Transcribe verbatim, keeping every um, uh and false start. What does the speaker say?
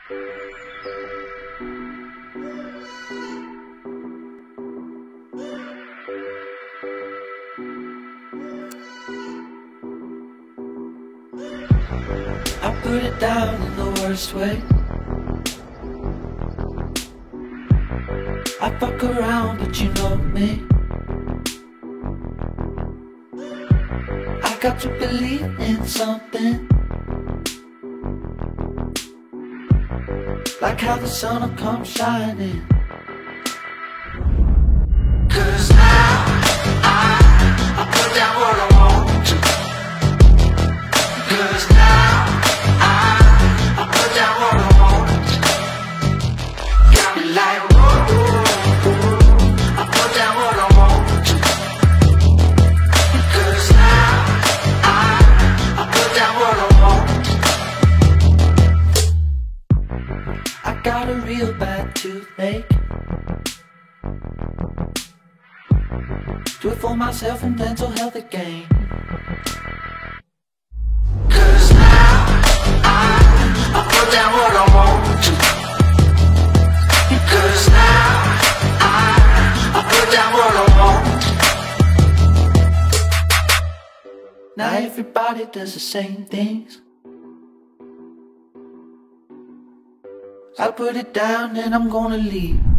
I put it down in the worst way. I fuck around, but you know me. I got to believe in something, like how the sun will come shining. Cause now I, I put down what I want to. Cause now I, I put down what I want to. Got me like whoa, I put down what I want to. Cause now I, I put down what I want to. I got a real bad toothache. Do it for myself and dental health again. Cause now I, I put down what I want to. Cause now I, I put down what I want. Now everybody does the same things. I put it down and I'm gonna leave.